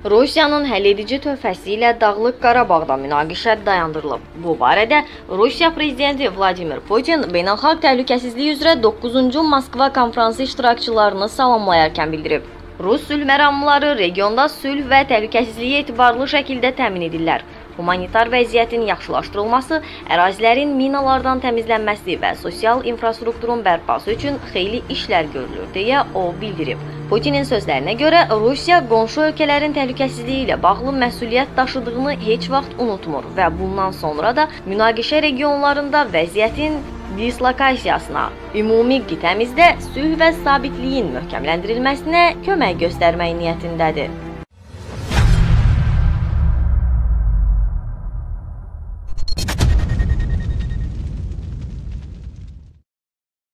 Rusiyanın həlledici töhfəsi ilə Dağlıq Qarabağda münaqişə dayandırılıb. Bu barədə Rusiya prezidenti Vladimir Putin beynəlxalq təhlükəsizlik üzrə 9-cu Moskva konfransı iştirakçılarını salamlayarkən bildirib. Rus sülh məramlıları regionda sülh və təhlükəsizliyi etibarlı şəkildə təmin edirlər. Humanitar vəziyyətin yaxşılaşdırılması, ərazilərin minalardan təmizlənməsi və sosial infrastrukturun bərpası üçün xeyli işlər görülür, deyə o bildirib. Putinin sözlərinə görə Rusiya qonşu ölkələrin təhlükəsizliyi ilə bağlı məsuliyyət daşıdığını heç vaxt unutmur və bundan sonra da münaqişə regionlarında vəziyyətin dislokasiyasına, ümumi qitəmizdə sülh və sabitliyin möhkəmləndirilməsinə kömək göstərmək niyyətindədir.